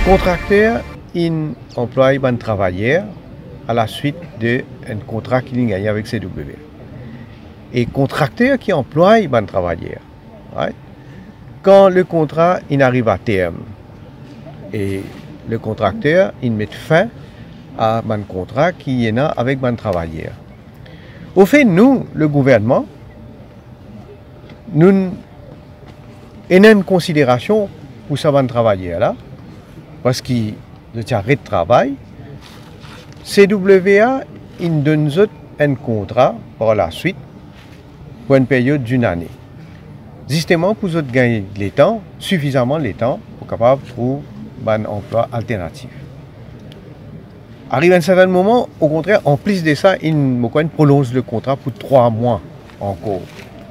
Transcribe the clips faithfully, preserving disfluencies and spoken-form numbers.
Contracteur, il emploie un travailleur à la suite d'un contrat qu'il a gagné avec C W. Et contracteur qui emploie un travailleur. Right? Quand le contrat il arrive à terme et le contracteur il met fin à un contrat qui est là avec un travailleur. Au fait, nous, le gouvernement, nous avons une considération pour ce travailleur là, parce qu'il arrête de travail. C W A il donne un contrat par la suite pour une période d'une année. Justement pour eux gagner le temps, suffisamment de temps pour capable trouver un emploi alternatif. Arrive à un certain moment, au contraire, en plus de ça, il prolonge le contrat pour trois mois encore.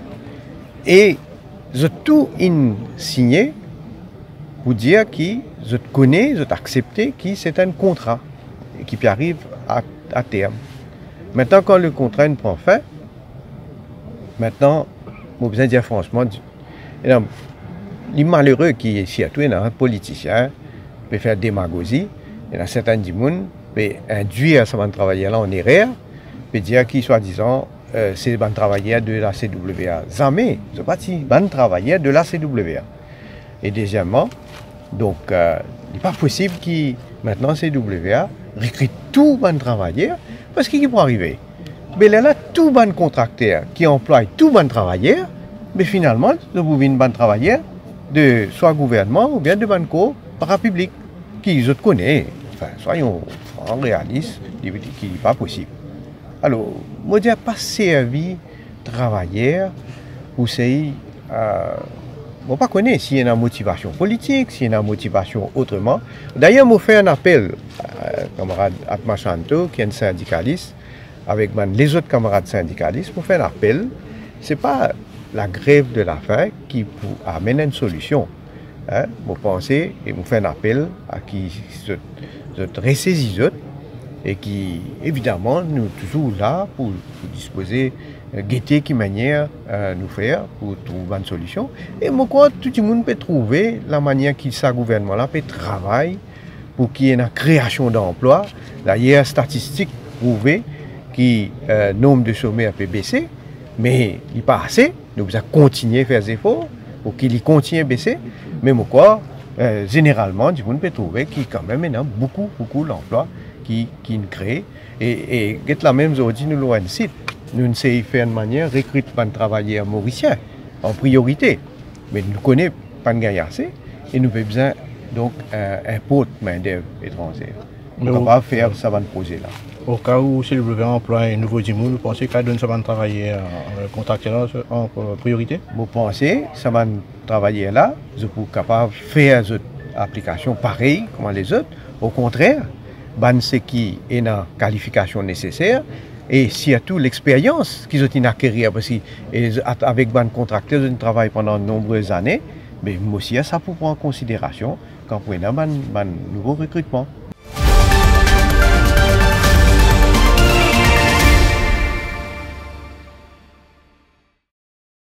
Et j'ai tout signé pour dire que je connais, je accepté que c'est un contrat et qui arrive à, à terme. Maintenant, quand le contrat prend fin, maintenant, je besoin de dire franchement, les malheureux qui ici à tout, il y a un politicien qui peut faire démagogie, il y a certains qui peut induire ce travailleur-là en erreur, peut dire qu'il soi-disant euh, c'est un travailleur de la C W A. Jamais, je ne sais pas si c'est un travailleur de la C W A. Et deuxièmement, donc, euh, il n'est pas possible que maintenant C W A recrute tout un travailleur, parce qu'il peut arriver. Mais là, tout un contracteur qui emploie tout un travailleur, mais finalement, nous pouvons un bon travailleur de soit gouvernement ou bien de banco parapublic, qui je connais. Enfin, soyons francs, réalistes, qui n'est pas possible. Alors, moi, je n'ai pas servi travailleur pour ces. Euh, je ne sais pas connaître s'il y a une motivation politique, s'il y a une motivation autrement. D'ailleurs, je fais un appel à camarade Atma Chanto, qui est un syndicaliste, avec les autres camarades syndicalistes, pour faire un appel. Ce n'est pas la grève de la faim qui amène une solution. Hein? Vous pensez, et vous faites un appel à qui se, se ressaisit et qui, évidemment, nous sommes toujours là pour, pour disposer, euh, guetter qui manière euh, nous faire pour trouver une solution. Et moi, quoi, tout le monde peut trouver la manière qu'il ce gouvernement-là peut travailler pour qu'il y ait une création d'emplois. D'ailleurs, statistiques prouvent que le euh, nombre de chômeurs peut baisser, mais il n'est pas assez. Nous devons continuer à faire des efforts pour qu'il continue à baisser. Mais quoi, euh, généralement, du monde peut trouver qu'il y a quand même beaucoup, beaucoup d'emplois qui, qui créent. Et, et la même aujourd'hui, nous avons un site. Nous essayons de faire une manière de recruter des travailleurs mauriciens en priorité. Mais nous ne connaissons pas de gain assez et nous avons besoin donc euh, un pot de main-d'œuvre étrangère. Nous ne pouvons pas faire ce projet-là. Au cas où si le gouvernement emploie un nouveau Djimou, vous pensez qu'il donne ça va travailler contracté en priorité? Vous pensez que ça va travailler là, je peux capable de faire une application pareille comme les autres. Au contraire, ban ce qui est la qualification nécessaire et surtout l'expérience qu'ils ont acquérie parce qu'avec ban contracteur, ils travaillent pendant de nombreuses années, mais aussi ça pour prendre en considération quand on a un nouveau recrutement.